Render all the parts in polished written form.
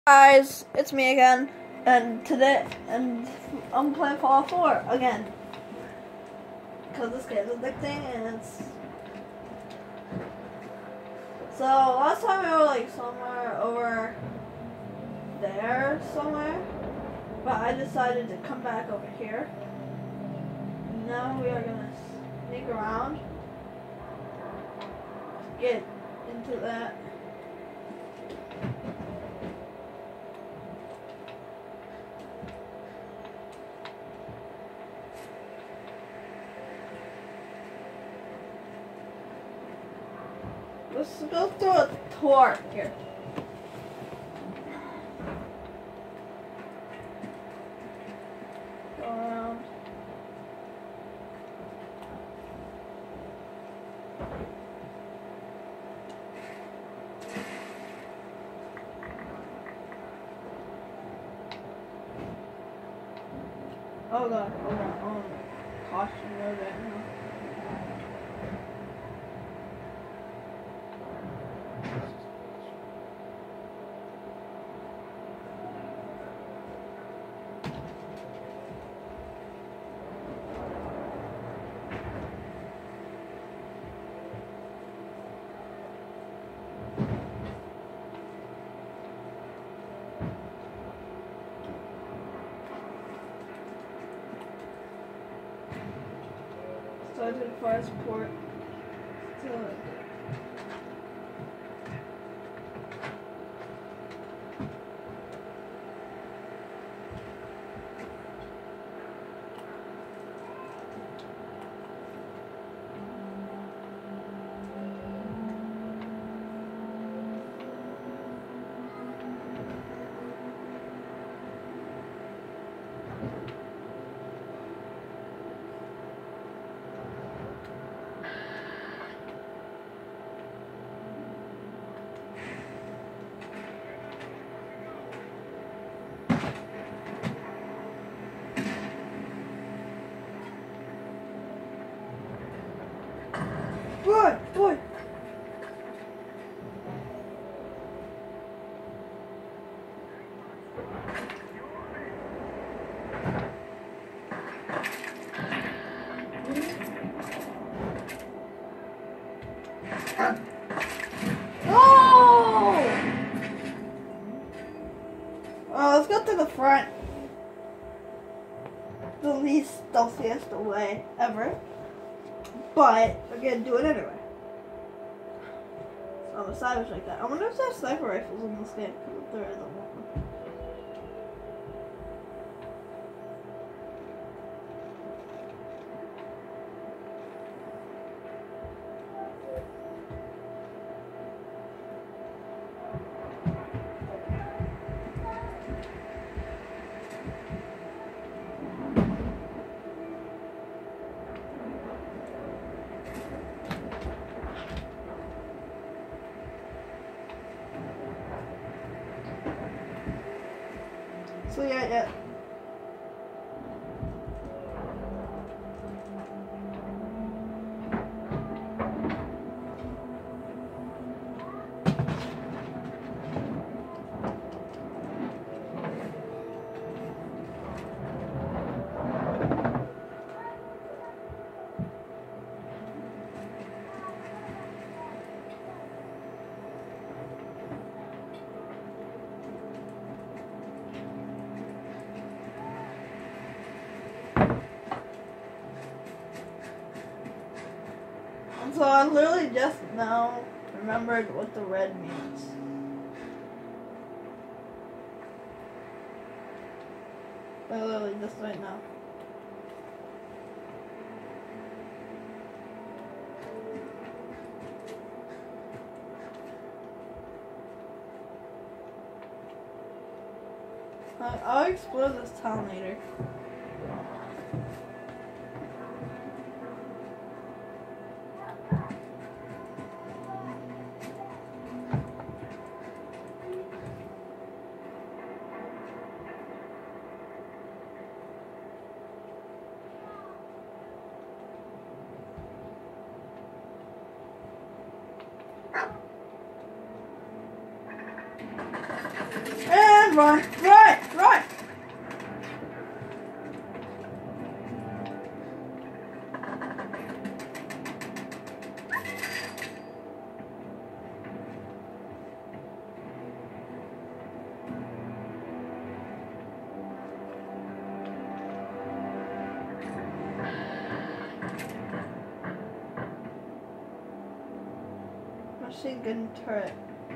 Guys, it's me again, and I'm playing Fallout 4 again, because this game's addicting, and it's, so last time we were like somewhere over there somewhere, but I decided to come back over here. Now we are gonna sneak around, get into that. Let's go through a tour here. Go around. Oh god, hold on. Caution mode right now. So to the forest port. Boy! Oh! Let's go to the front. The least stealthiest way ever. But we're gonna do it anyway. So I'm a savage like that. I wonder if there's sniper rifles in this game. Because if there is, I want one. So yeah. So I literally just now remembered what the red means. Like literally just right now. I'll explore this town later. Run, run, run, run! Machine gun turret.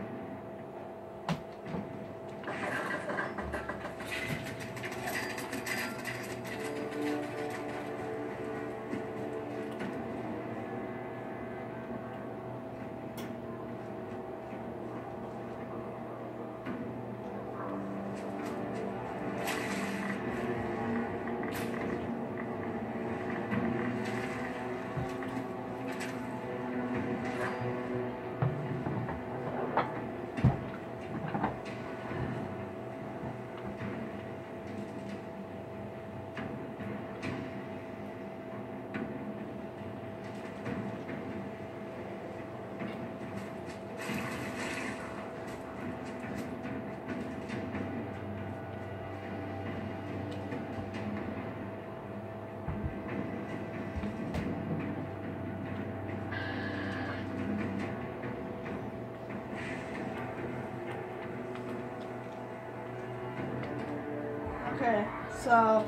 Okay, so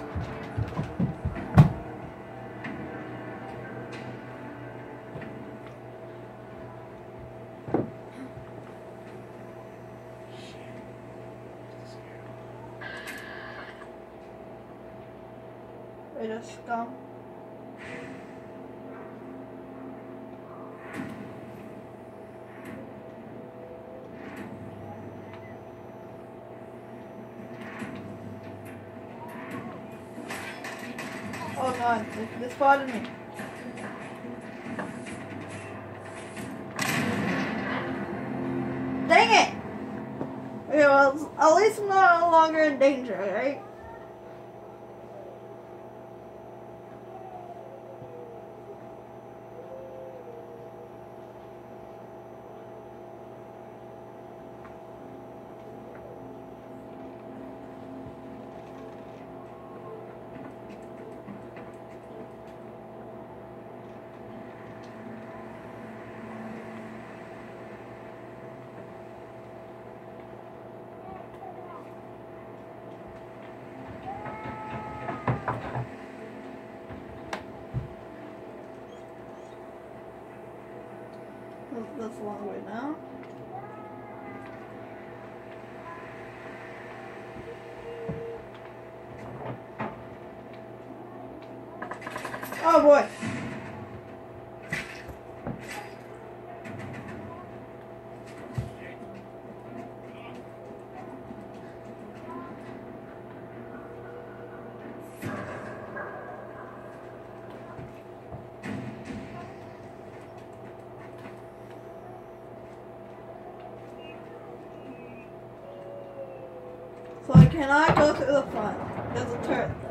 wait a scum. Oh god, they spotted me. Dang it! Okay, well, at least I'm no longer in danger, right? That's a long way now. Oh boy. So I cannot go through the front. There's a turret there.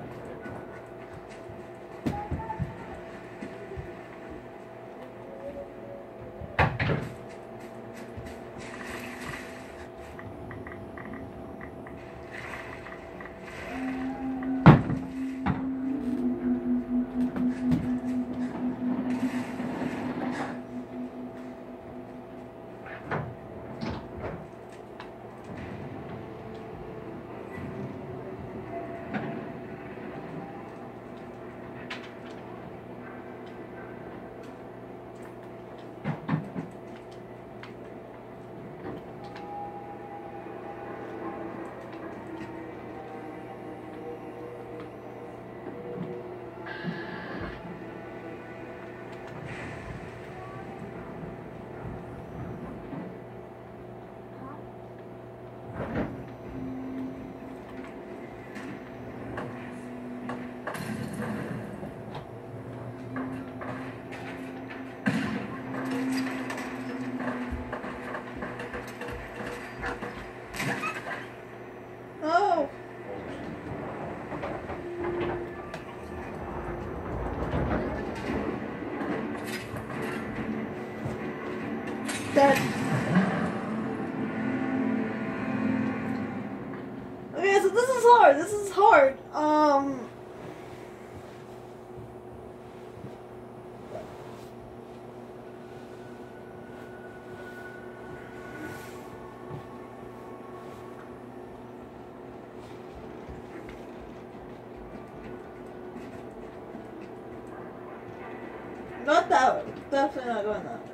Oh! Dead. hard. This is hard. Not that way. Definitely not going that way.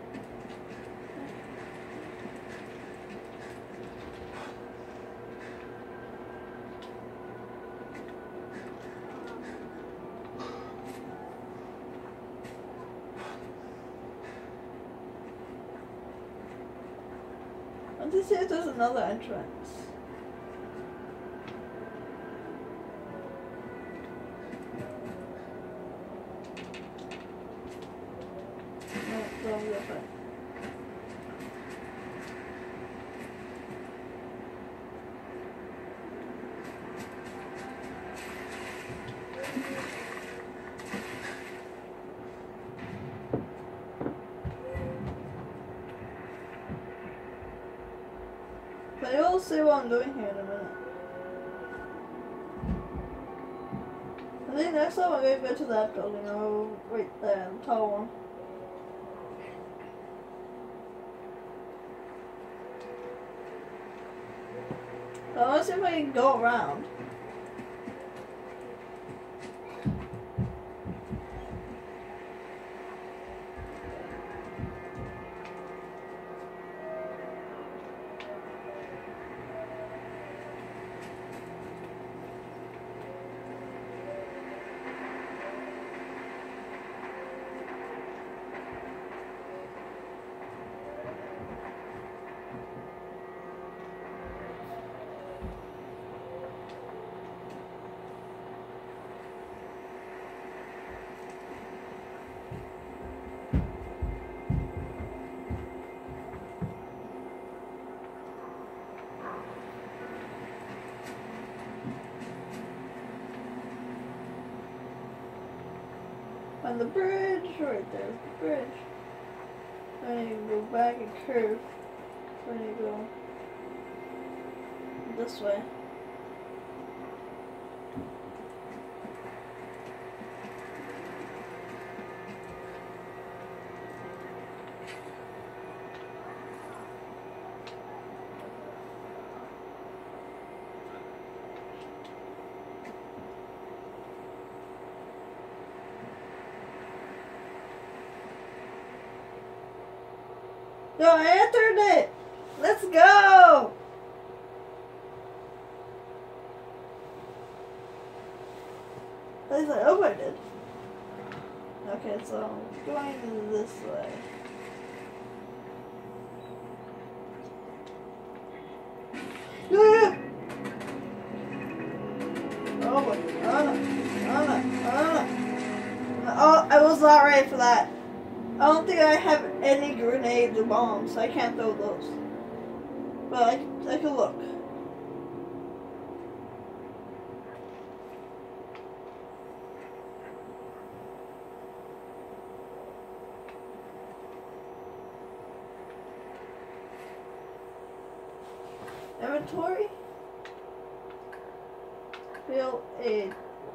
Let's see if there's another entrance. No, don't get that. But you'll see what I'm doing here in a minute. I think next time I'm going to go to that building. Oh, right there, the tall one. I want to see if I can go around. On the bridge, right there's the bridge. Then you go back and curve. Then you go this way. Yo, I entered it! Let's go! At least I hope I did. Okay, so I'm going this way. Oh my god. Oh, I was not ready for that. I don't think I have any grenades or bombs, so I can't throw those. But I can look. Inventory. Field aid.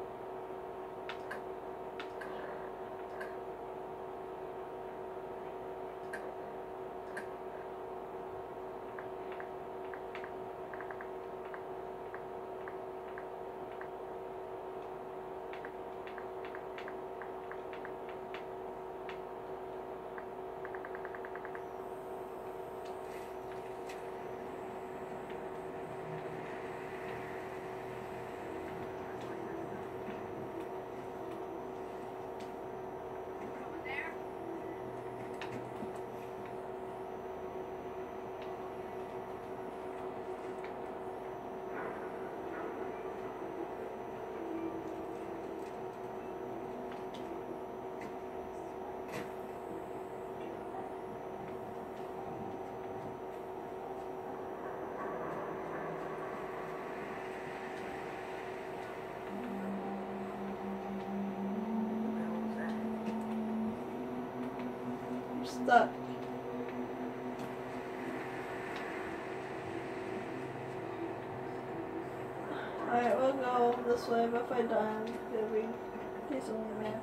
Stuck. Alright, we'll go this way, but if I die, it'll be decently mad.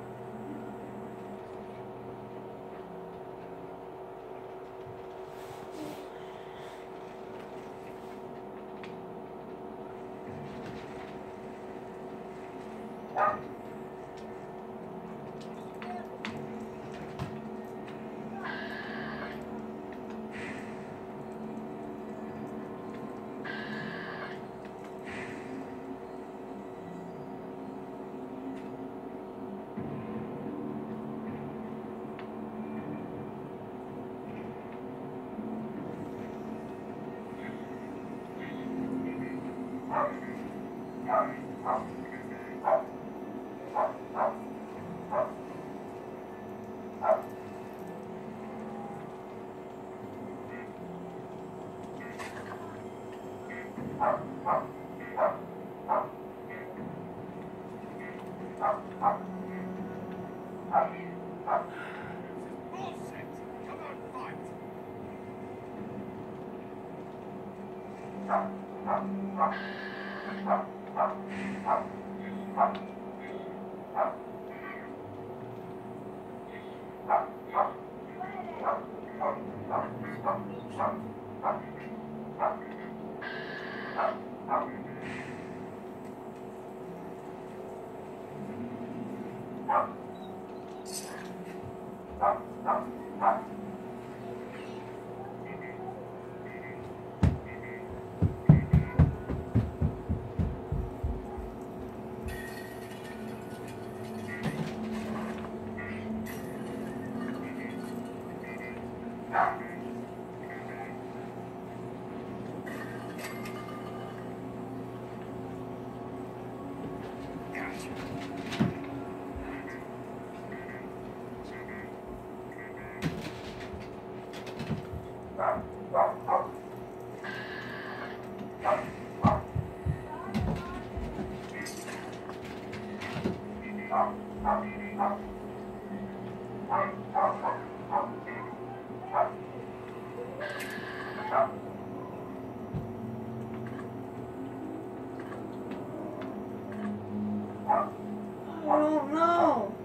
I don't know.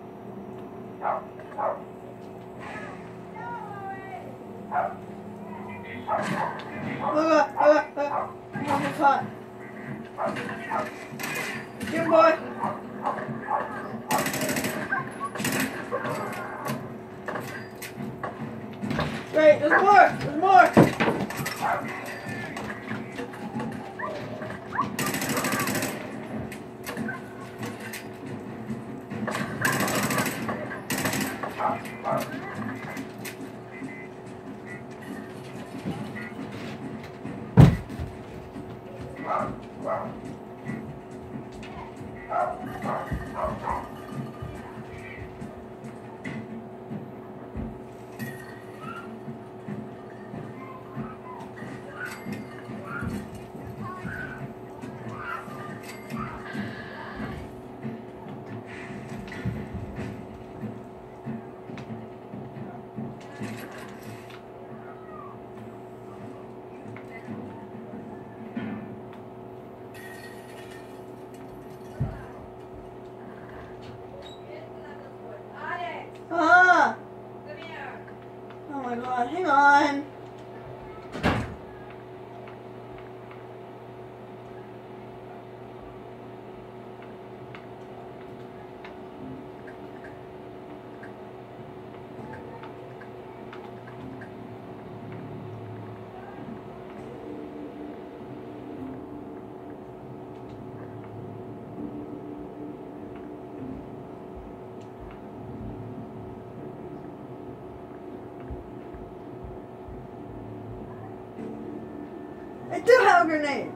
I'm hot. Get him, boy. Great, there's more. There's more. Ah! Oh my god, hang on. I do have grenades.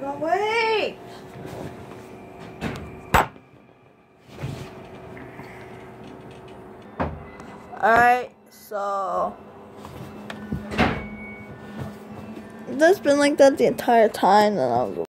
No, wait! Alright, so that's been like that the entire time that I was